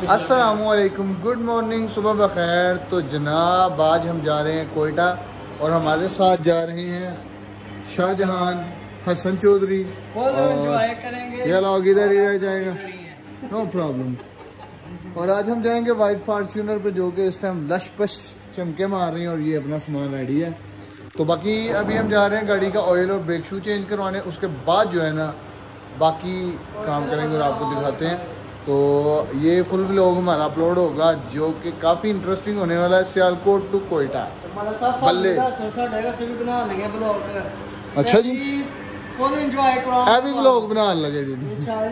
अस्सलामुअलैकुम, good morning, सुबह बखैर। तो जनाब आज हम जा रहे हैं कोयटा और हमारे साथ जा रहे हैं शाहजहान, हसन चौधरी और ये लोग इधर ही रह जाएगा, नो प्रॉब्लम। और आज हम जाएंगे वाइट फॉर्च्यूनर पे जो कि इस टाइम लश पश चमके मार रही हैं और ये अपना सामान रेडी है। तो बाकी अभी हम जा रहे हैं गाड़ी का ऑयल और ब्रेक शू चेंज करवाने, उसके बाद जो है ना बाकी काम करेंगे और आपको दिखाते हैं। तो ये फुल व्लॉग हमारा अपलोड होगा जो कि काफ़ी इंटरेस्टिंग होने वाला है। सियालकोट टू कोयटा बल्ले। अच्छा जी, फुल एंजॉय करो, हैवी व्लॉग बनाने लगे दीदी।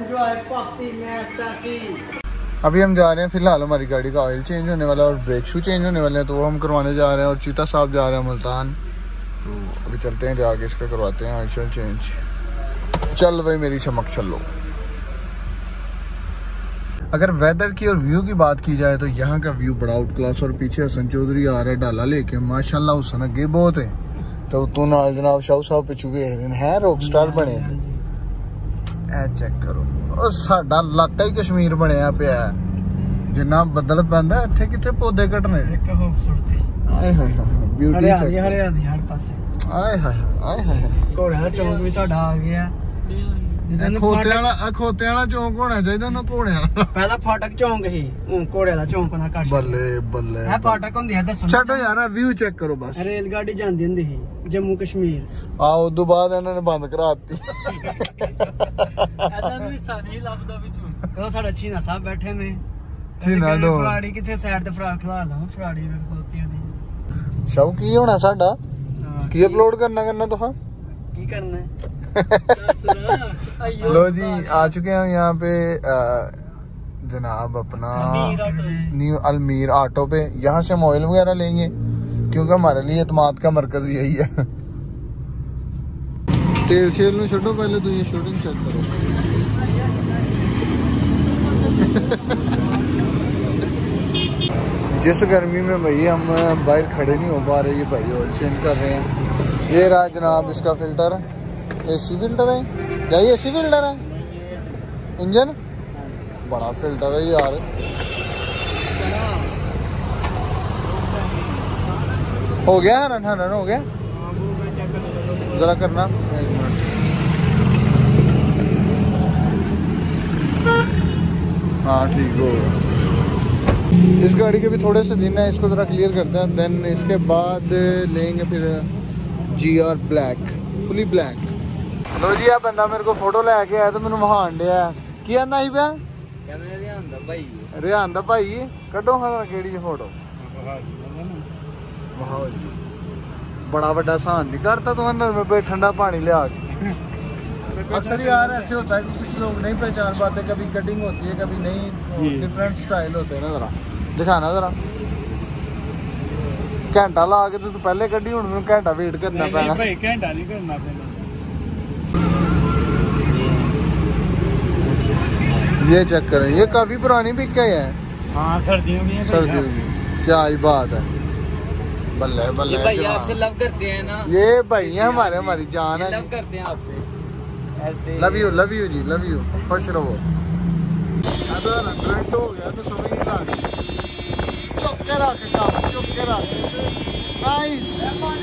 अभी हम जा रहे हैं, फिलहाल हमारी गाड़ी का ऑयल चेंज होने वाला है और ब्रेक शू चेंज होने वाले हैं, तो वो हम करवाने जा रहे हैं। और चीता साहब जा रहे हैं मुल्तान, तो अभी चलते हैं, जाके इसका करवाते हैं ऑयल चेंज। चल भाई मेरी चमक चलो। अगर वेदर की और व्यू की बात की जाए तो यहाँ का व्यू बड़ा आउट क्लास। और पीछे हसन चौधरी आ रहा है डाला लेके, माशाल्लाह हुसन अगे बहुत है। तो तू नाल जनाब शाहू साहब पिछू गए हैं, रॉक स्टार बने। ए चेक करो, और साडा इलाका ही कश्मीर बनया पिया, जिन्ना बदल पैंदा इत्थे किथे पौधे घटने। आए हाय ब्यूटी, हरियाली हर पासे। आए हाय आए हाय, घोड़े दा चौंक भी साडा आ गया। खोते वाला चौंक होना चाहिए ना, घोड़े वाला। पहला फाटक चौंक ही, घोड़े दा चौंक ना कर। बल्ले बल्ले, है फाटक होंदी है, दसो छड्डो यार, व्यू चेक करो बस। रेलगाड़ी जांदी हुंदी ही जम्मू कश्मीर। आओ उदों बाद इन्होंने बंद कराती। ऐदा भी सानी लभदा विच। ओ साडा चीना साहब बैठे ने, चीना डो फराड़ी किथे साइड ते फराड़ खला ला, फराड़ी वे खोती दी। शाऊ की होना साडा की अपलोड करना तो की करना है। लो जी आ चुके हैं यहाँ पे जनाब अपना न्यू अलमीर ऑटो पे। यहाँ से हम ऑयल वगैरह लेंगे क्योंकि हमारे लिए एतमाद का मरकज यही है। तेल शेल में छोड़ो, पहले तो ये शूटिंग चेक करो। जिस गर्मी में भाई हम बाहर खड़े नहीं हो पा रहे, ये भाई ऑयल चेंज कर रहे हैं। ये रहा जनाब इसका फिल्टर, एसी फिल्टर है या ये एसी फिल्टर है, इंजन बड़ा फिल्टर है यार। हो गया हरन, हरन हो गया, जरा करना एक मिनट। हाँ ठीक हो गया। इस गाड़ी के भी थोड़े से दिन है, इसको जरा क्लियर करते हैं, देन इसके बाद लेंगे फिर GR ब्लैक, फुली ब्लैक। लो जी, आ बंदा मेरे को फोटो लेके आया तो मैंने वहां दिया की आंदा ही पिया, रिहान दा भाई कड्डो हाँ केड़ी फोटो। बड़ा बड़ा सहन नहीं करता तो अंदर में पे ठंडा पानी लिया के। अक्सर यार ऐसे होता है कुछ लोग नहीं पहचान पाते, कभी कटिंग होती है कभी नहीं, डिफरेंट स्टाइल होते हैं ना। जरा दिखाना जरा, घंटा ला के तो पहले कड्डी, हुण मैनूं घंटा वेट करना पैना। घंटा नहीं करना पैना। ये चेक करें, ये काफी पुरानी पिक है। हाँ सर्दियों की, सर्दियों की क्या ही बात है। बल्ले बल्ले, ये भाई आपसे लव करते हैं ना, ये भाई हमारे हमारी जान है, लव करते हैं आपसे ऐसे। लव यू जी, लव यू, खुश रहो। ट्रेंड हो गया तो समझ नहीं आ रही। चुप के रख काम, चुप के रख, नाइस।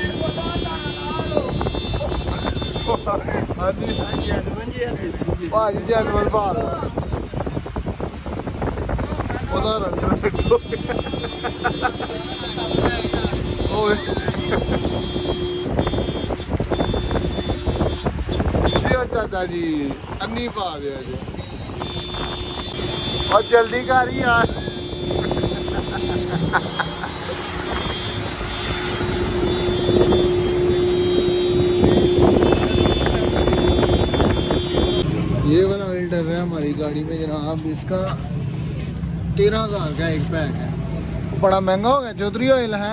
हाँ जी भाजी जैनवल बाल चाचा जी अन्नी पा गया जी, और जल्दी कर यार। ये वाला ऑयल डल रहा है हमारी गाड़ी में जनाब, इसका 13,000 का एक पैक है। बड़ा महंगा हो गया चौधरी ऑयल है,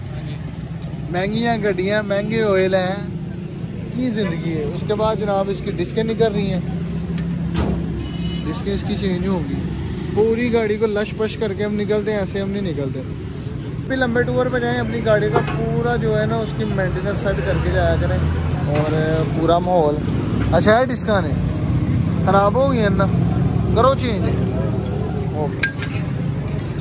महंगी गड्डियाँ महंगे ऑयल हैं, की ज़िंदगी है। उसके बाद जनाब इसकी डिस्कें निकल रही हैं, डिस्कें इसकी चेंज होंगी। पूरी गाड़ी को लश पश करके हम निकलते हैं, ऐसे हम नहीं निकलते। भी लंबे टूर पे जाएं, अपनी गाड़ी का पूरा जो है ना उसकी मेंटेनेंस सेट करके जाया करें और पूरा माहौल। अच्छा है डिस्का ने ख़राब हो गई है ना, करो चेंज। ओके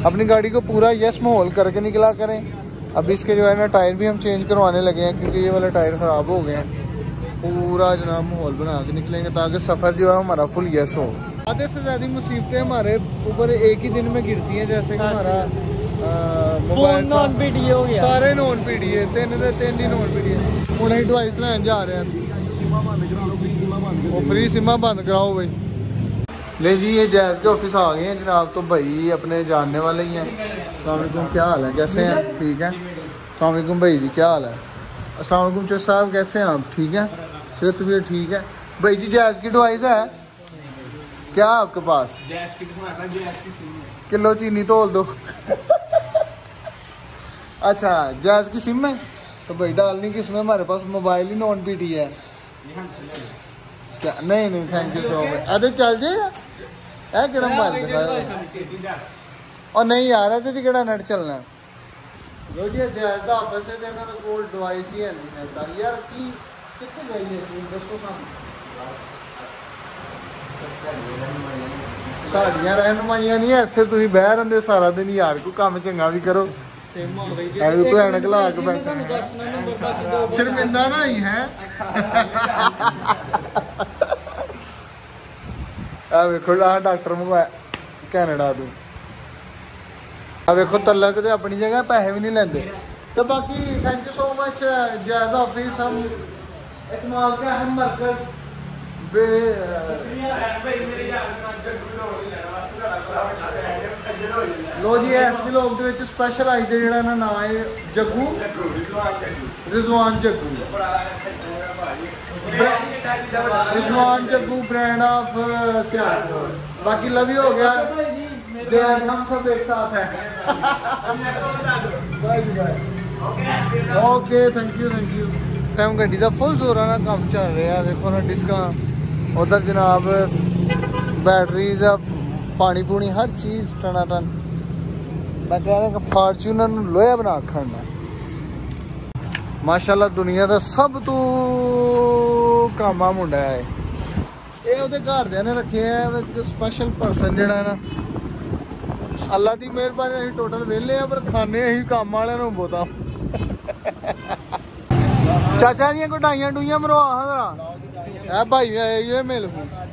अपनी गाड़ी को पूरा यस माहौल करके निकला करें। अभी इसके जो है ना टायर भी हम चेंज करवाने लगे हैं, क्योंकि ये वाला टायर ख़राब हो गए हैं। पूरा जनाब माहौल बना के निकलेंगे ताकि सफ़र जो है हमारा फुल यस हो। आधे से ज़्यादा मुसीबतें हमारे ऊपर एक ही दिन में गिरती हैं, जैसे कि हमारा मोबाइल नॉन पीडीए हो गया, सारे नॉन पीडीए, तीन ही नॉन पीडीए। हूँ ही डिवाइस लैन जा रहे हैं, फ्री सिमा बंद कराओ भाई। नहीं जी, ये जैज़ के ऑफिस आ गए हैं जनाब, तो भाई अपने जानने वाले ही हैं। अस्सलाम वालेकुम, क्या हाल है, कैसे हैं? ठीक है। अस्सलाम वालेकुम भाई जी, क्या हाल है? अस्सलाम वालेकुम चौधरी साहब, कैसे हैं आप? ठीक है, सेहत भी ठीक है भाई जी। जैज़ की डिवाइस है क्या आपके पास? किलो चीनी तोल दो। अच्छा, जैज़ की सिम है तो भाई डालनी किसमें? हमारे पास मोबाइल ही नॉन पीटी है क्या? नहीं थैंक यू सो मच। अरे चल जाएगा है कि मोबाइल दिखाया और नहीं यार है जी कि नेट चलना लो जी। जैज़ का ऑफिस है देना तो कोल डिवाइस ही है नहीं यार की कितने जाइए सिम दसो काम साड़ियाँ रहनुमाइयाँ नहीं है इतने तुम बह रहे सारा दिन यार, को काम चंगा भी करो। तू ऐनक ला के बैठा शर्मिंदा ना ही है। वेखो डॉक्टर मंगवाया कैनेडा तू, वेखो तलक तो अपनी जगह पैसे भी नहीं लेंदे। तो बाकी thank you so much Jazz office, हम इतमाद का अहम मरकज लो जी। एस पी लोग के स्पैशल आई दे जो ना है जग्गू रिजवान जग्गू, रिजवान जग्गू ब्रांड ऑफ सियालकोट। बाकी लवी हो गया, हम सब एक साथ हैं। ओके थैंक यू टाइम गड्डी का फुल जोर ना काम चल रहा है। देखो ना डिस्का उधर जनाब बैटरी पानी पूनी हर चीज़ टनाटन। मैं कह रहा फॉर्चूनर लोया बना खड़ना माशाल्लाह दुनिया का सब तो कामा मुंडा है ये। उहदे घरदियां ने रखे है स्पैशल पर्सन जड़ा ना, अल्लाह की मेहरबानी असीं टोटल वेले पर खाने असीं काम वाले नूं बहुता। चाचा दियां गुडाइयां डूइयां मरवा जरा भाई ये मिल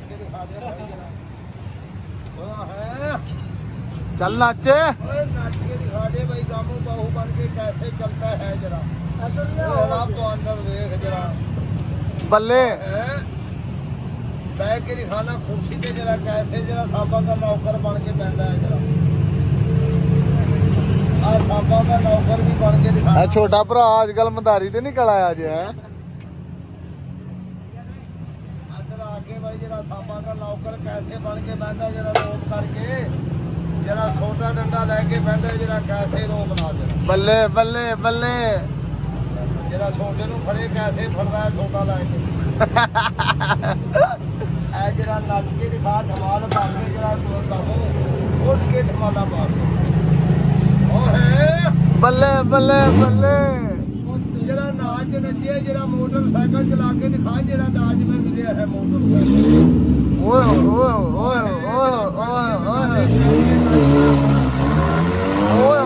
चल नाचे नाच के दिखा दे भाई गामू बाहू बन के कैसे चलता है जरा तो अंदर देख जरा बल्ले बैठ के दिखाना कुर्सी पे जरा कैसे जरा साबा का नौकर बन के बैठा है जरा साबा का नौकर भी बन के दिखा। छोटा भरा आजकल मदारी ते निकल आया जे है आगे भाई जरा साबा का नौकर कैसे बन के बैठा जरा रोक करके जरा छोटा डंडा लेके बैठा जरा कैसे रोक ना जरा बल्ले बल्ले बल्ले जरा छोटे नूं फड़े कैसे फड़दा है छोटा लेके ऐ जरा नच के दिखा धमाल पा के जरा उठ के धमाला पा के बल्ले बल्ले बल्ले जरा नाच नचिए जरा मोटरसाइकिल चला के दिखा जरा दाज में मिले है मोटरसाइकिल। ओए ओए ओए ओए ओए ओए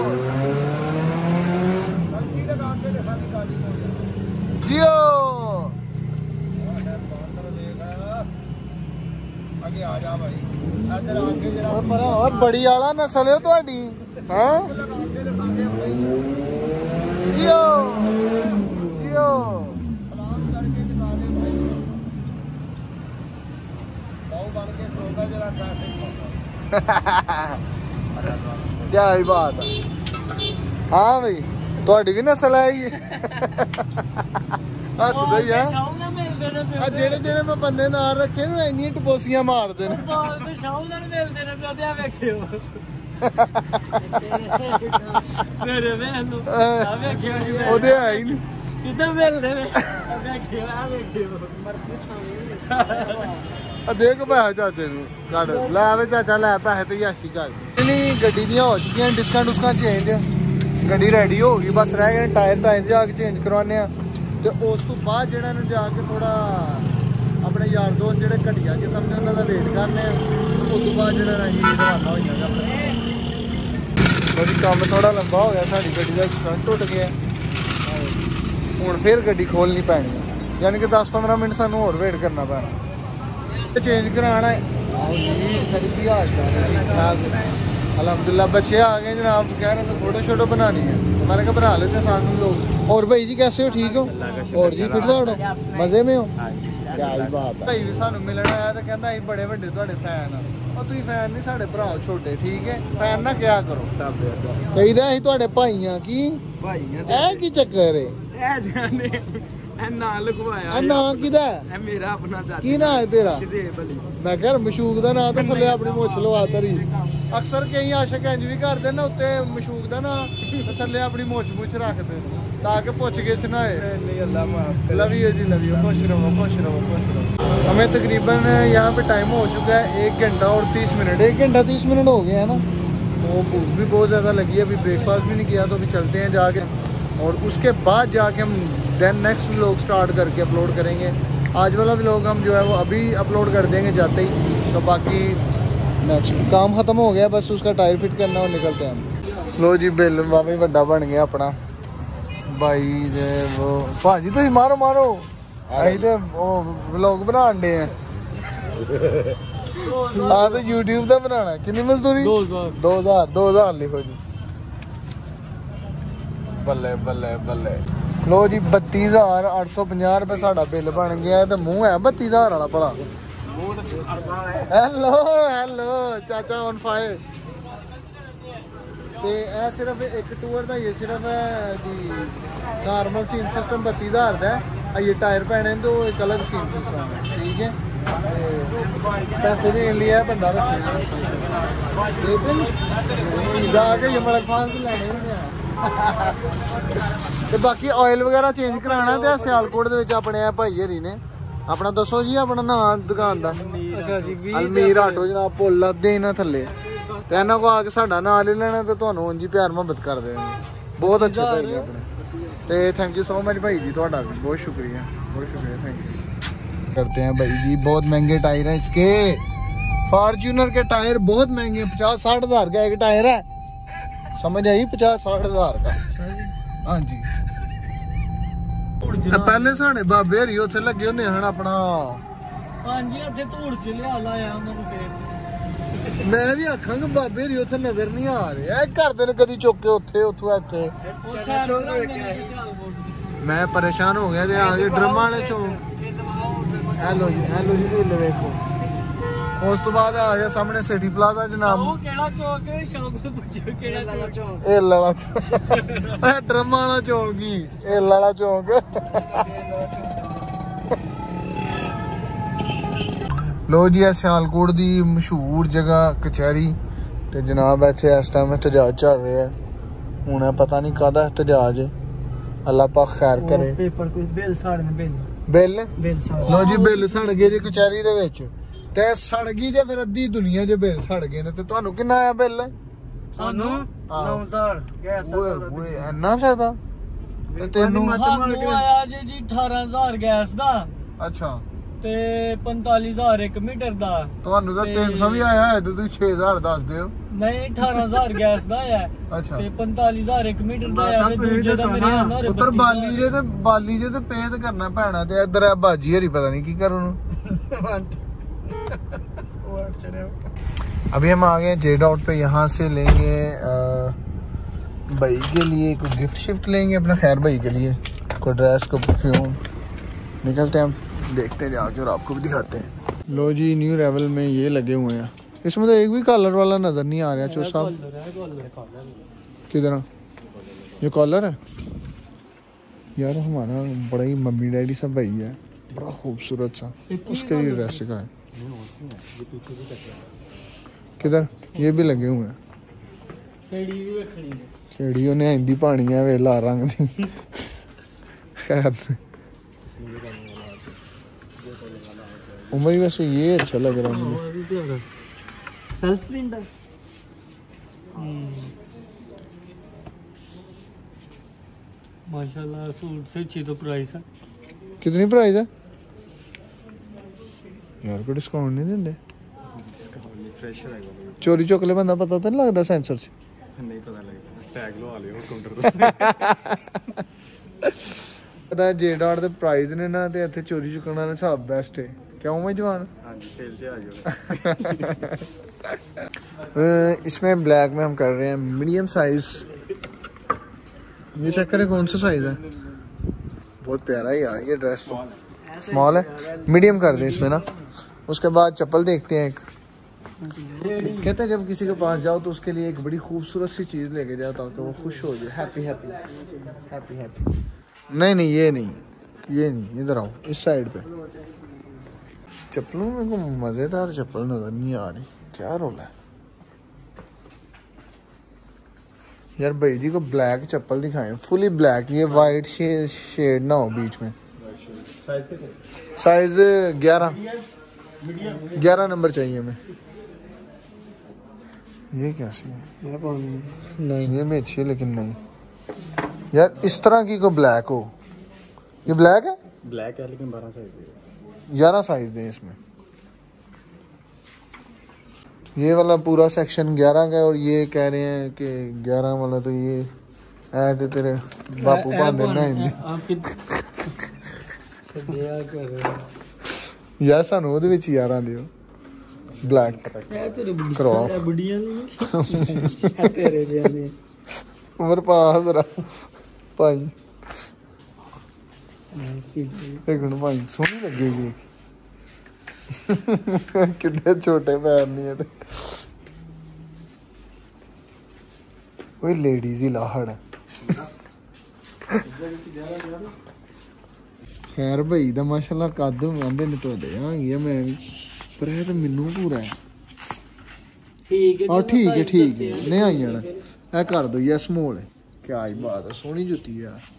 टंकी लगा के दिखानी गाड़ी को जियो आगे आ जा भाई इधर आके जरा और बड़ी आला नस्ल है ਤੁਹਾਡੀ हैं जियो जियो सलाम करके दिखा दे भाई बाहू बन के सोता जरा क्या ही बात है। हाँ भाई ਤੁਹਾਡੀ भी नस्ल है ये हसदा ही है जेड़े जेड़े मैं बंदे नाल रखे ना इन्नी टपोसियां मारदे देख पैसा चाचे कट लै चाचा लै पैसे तो यासी कर गड्डी दियां हो चुकियां डिस्कां डुस्कां चेंज गड्डी रेडी हो गई बस रह गए टायर जाके चेंज करवाने तो उस तो बाद जेड़ा जाके थोड़ा अपने यार दोस्त जेह्ड़े घटिया किस्म ने उन्होंने वेट करने उस तो बाद जेह्ड़ा रवाना हो जाएगा। क्योंकि काम थोड़ा लंबा हो गया, साड़ी गड्डी का स्टंट टुट गया, हुण फिर गड्डी खोलनी पैनी, यानी कि 10-15 मिनट सानू होर वेट करना पैना। चेंज कराना है सर की हाल चाल अलहमदुल्ला। बच्चे आ गए जनाब, कह रहे थे फोटो शोटो बनानी है, मैंने कहा बना लेते साथ में लोग। और भाई जी कैसे हो, ठीक हो? और जी फिट हो, मजे में हो? क्या ही बात है। भाई भी सानू मिलन आया तो कहता असीं बड़े वड्डे तुहाडे फैन आ। और तुसीं फैन नहीं, साडे भरा छोटे, ठीक है? फैन ना क्या करो, कहीदा असीं तुहाडे भाई आ। की ए की चक्कर है? नाम लिखवाया नाम किदा है? मेरा अपना की नाम है तेरा? मैं कह मशूक दा नाम तो थल्ले अपनी मुछ लवा तरी। अक्सर कई आशिक इंज भी करदे ना, उत्ते मशूक दा नाम ते थल्ले अपनी मुछ रखदे ताकि पुछ गिछ ना होए। लव यू जी, लव यू, खुश रहो, खुश रहो, खुश रहो। हमें तकरीबन यहाँ पे टाइम हो चुका है 1 घंटा और 30 मिनट। 1 घंटा 30 मिनट हो गया है ना, तो भूख भी बहुत ज़्यादा लगी है। अभी ब्रेकफास्ट भी नहीं किया, तो अभी चलते हैं जाके, और उसके बाद जाके हम देन नेक्स्ट व्लॉग स्टार्ट करके अपलोड करेंगे। आज वाला व्लॉग हम जो है वो अभी अपलोड कर देंगे जाते ही, तो बाकी नेक्स्ट काम ख़त्म हो गया, बस उसका टायर फिट करना और निकलते हैं हम। लो जी बिल वाकई बड़ा बन गया अपना भाई दे वो भाजी, तुम मारो मारो, अभी तो व्लॉग बनाने डे हैं। हाँ तो यूट्यूब का बनाना। कितनी मजदूरी? 2000 लिखो जी। बल्ले बल्ले बल्ले। लो जी 32,850 रुपये साड़ा बिल बन गया, तो मुँह है 32,000 वाला भला। हेलो हेलो चाचा ऑन फायर। तो यह सिर्फ एक टूर का, ये सिर्फ है जी नॉर्मल सीन सिस्टम 32,000 का है। ये टायर पैने तो एक अलग सीन सिस्टम है, ठीक है? पैसे देने लिए बंदा रखे, लेकिन जाके ये मलक फान से लेने ही नहीं। तो बाकी ऑयल वगैरह चेंज कराना तो सियालकोट अपने भाई हरी ने अपना दसो जी अपना नाम दुकान का। अलमीर आटो जनाब, पुल लदे ना थले, तो इन्हों को आके साडा नाम ले लेना, तो तुहानू उंज ही प्यार मुहब्बत कर देंगे। बहुत अच्छे भाई ने अपने। तो थैंक यू सो मच भाई जी, तुहाडा भी बहुत शुक्रिया, बहुत शुक्रिया, थैंक यू। करते हैं भाई जी, बहुत महंगे टायर हैं इसके। फॉर्च्यूनर के टायर बहुत महंगे, 50-60 हज़ार का एक टायर है, समझ आई? 50-60 हज़ार का। हाँ जी, पहले साढ़े बाबे हरी उत्थे लगे होंगे हैं अपना। हाँ जी, उत्थे धूड़ च लिया लाया उन्होंने फिर। मैं भी आखांगा बाबे हरी उत्थे नजर नहीं आ रहे, करते ने कदी चुक के उत्थे उथों इत्थे। मैं परेशान हो गया, आगे ड्रम वाले चौक। हेलो जी, हेलो जी, देखो उस तो बाद आ गया सामने सिटी प्लाजा जनाब। ड्रम वाला चौक ही एल वाला चौक। लो जी सियालकोट की मशहूर जगह कचहरी, तो जनाब इत्थे इस टाइम एहतजाज चल रहा है। हूँ पता नहीं काहदा एहतजाज, अल्लाह पाक खैर करे। बिल लो जी बिल सड़ गए जी कचहरी दे विच, ते सड़ गई जे फिर अद्धी दुनिया जे बिल सड़ गए ने। ते तुहानू किन्ना आया बिल? सानू 9000 गैस दा। ओए इन्ना ज्यादा? ते तेनू आया जी 18000 गैस दा। अच्छा, ते 45,000 एक मीटर दा। तुहानू तो 300 भी आया है, ते तुसीं 6000 दस दियो। नहीं 18000 गैस दा है। अच्छा, ते 45,000 एक मीटर दा है, ते दूजे दा मेरे अंदर उतर बाली जे ते पेद करना पैना, ते इधर है बाजी हरी पता नहीं की करो। अभी हम आ गए जे डॉट पे, यहाँ से लेंगे भाई के लिए कोई गिफ्ट शिफ्ट लेंगे अपना, खैर भाई के लिए कोई ड्रेस को परफ्यूम। निकलते हैं हम, देखते हैं जाके और आपको भी दिखाते हैं। लो जी न्यू रेवल में ये लगे हुए हैं, इसमें तो एक भी कॉलर वाला नजर नहीं आ रहा। चो साहब किधर ये कॉलर है यार? हमारा बड़ा ही मम्मी डैडी सब भाई है, बड़ा खूबसूरत सा, उसके लिए ड्रेस का है। किधर ये भी लगे हुए हैं। खेड़ी ने हिंदी पानी है वेला रंग दी। खैर उमर वैसे ये अच्छा लग रहा है मुझे। सेल्फ प्रिंट है। माशाल्लाह सूट से अच्छी तो प्राइस है। कितनी प्राइस है यार? कोई डिस्काउंट नहीं देंगे? चोरी चुक ले बंदा पता तो नहीं लगता सेंसर से। नहीं पता लगेगा टैग लो आ लियो काउंटर पता जे डॉट दे प्राइस ने ना ते इत्थे चोरी चुकना ने सब बेस्ट है क्यों मैं जवान हां जी सेल से आ जाओ इसमें ब्लैक में हम कर रहे हैं मीडियम साइज ये चेक करें कौन सा साइज है बहुत प्यारा है यार ये ड्रेस तो स्मॉल है मीडियम कर दें इसमें ना उसके बाद चप्पल देखते हैं एक कहते हैं जब किसी के पास जाओ तो उसके लिए एक बड़ी खूबसूरत सी चीज़ लेके जाओ ताकि वो खुश हो जाए हैप्पी हैप्पी हैप्पी हैप्पी नहीं ये नहीं इधर आओ इस साइड पे चप्पलों में को मज़ेदार चप्पल नज़र नहीं आ रही क्या रोल है यार भाई जी को ब्लैक चप्पल दिखाएं फुली ब्लैक ये वाइट शेड ना हो बीच में साइज 11 नंबर चाहिए हमें ये कैसी है नहीं ये में अच्छी है लेकिन नहीं यार इस तरह की को ब्लैक हो ये ब्लैक है लेकिन 12 साइज 11 साइज दें इसमें ये वाला पूरा सेक्शन 11 का है और ये कह रहे हैं कि 11 वाला तो ये ऐ तो तेरे बापू भांडे ना यार सानू ਉਹਦੇ ਵਿੱਚ 11 ਦਿਓ ब्लैक करवाओ उम्र पास जरा भाई एक मिनट भाई सोहनी लगेगी कितने छोटे पैर नहीं है कोई लेडीज ही लाहड़ है खैर भाई दा माशाल्लाह कद आंदे ने तोड़े हां ये मैं पर है तो मेनू पूरा है ठीक है नहीं आई जाना ए कर दो ये स्मॉल है क्या ही बात है सोहनी जुत्ती है यार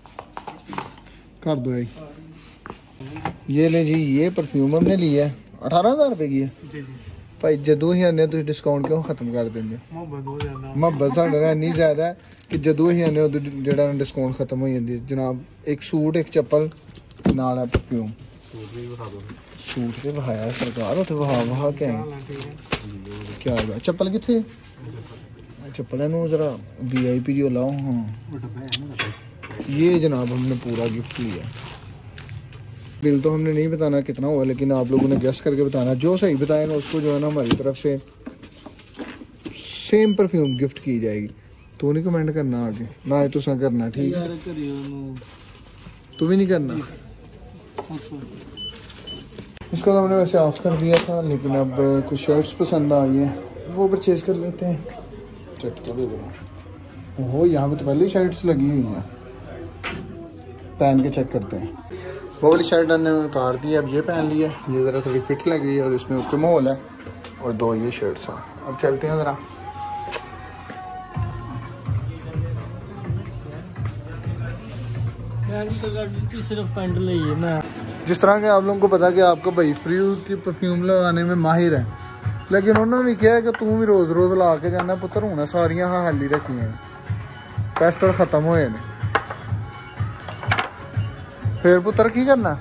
कर दो ये ले जी ये परफ्यूम हमने लिया है 18,000 रुपए की है भाई जदों ही आने तुम डिस्काउंट क्यों खत्म कर देंगे मुहब्बत साढ़े नाल इन्नी ज्यादा है कि जदों ही आने उदों जेड़ा डिस्काउंट खत्म हो जाती है जनाब एक सूट एक चप्पल नाल है परफ्यूम सूट ते वहाया सरकार उते वहा के आए क्या है चप्पल किथे चप्पल नु जरा वीआईपी जो लाओ हां ये जनाब हमने पूरा गिफ्ट लिया बिल तो हमने नहीं बताना कितना हुआ लेकिन आप लोगों ने गेस करके बताना जो सही बताएगा उसको जो है ना हमारी तरफ से सेम परफ्यूम गिफ्ट की जाएगी तो नहीं कमेंट करना आगे ना ही तुसा करना ठीक है तू भी नहीं करना इसको तो हमने वैसे ऑफ कर दिया था लेकिन अब कुछ शर्ट्स पसंद आई हैं वो परचेज कर लेते हैं चेक करो वो यहाँ पे तो पहले ही शर्ट्स लगी हुई हैं पहन के चेक करते हैं वो वाली शर्ट हमने उतार दी अब ये पहन लिया ये ज़रा थोड़ी फिट लग रही है और इसमें ऊपर माहौल है और 2 ये शर्ट्स हैं अब चलते हैं ज़रा सिर्फ पेंट ली है मैं जिस तरह के आप लोगों को पता कि आपका भाई फ्री की परफ्यूम लगाने में माहिर है लेकिन उन्होंने भी कहा कि तू भी रोज़ रोज़ ला के जाना पुत्र होना सारियां हाँ हाली रखी हैं टेस्टर खत्म होए ने फिर पुत्र की करना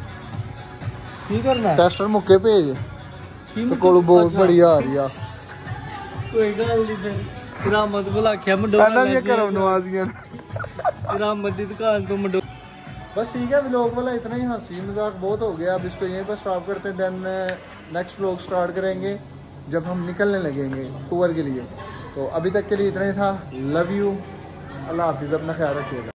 टेस्टर मुक्के भेज तो कोल बहुत बड़ी आ रही है कोई गल नहीं फिर रामत बुला के मंडोला ये करम नवाजियां रामत दी दुकान तो मंडो बस ठीक है व्लॉग वाला इतना ही हंसी मजाक बहुत हो गया अब इसको यहीं पर स्टॉप करते हैं देन नेक्स्ट व्लॉग स्टार्ट करेंगे जब हम निकलने लगेंगे टूर के लिए तो अभी तक के लिए इतना ही था लव यू अल्लाह हाफिज़ अपना ख्याल रखिएगा।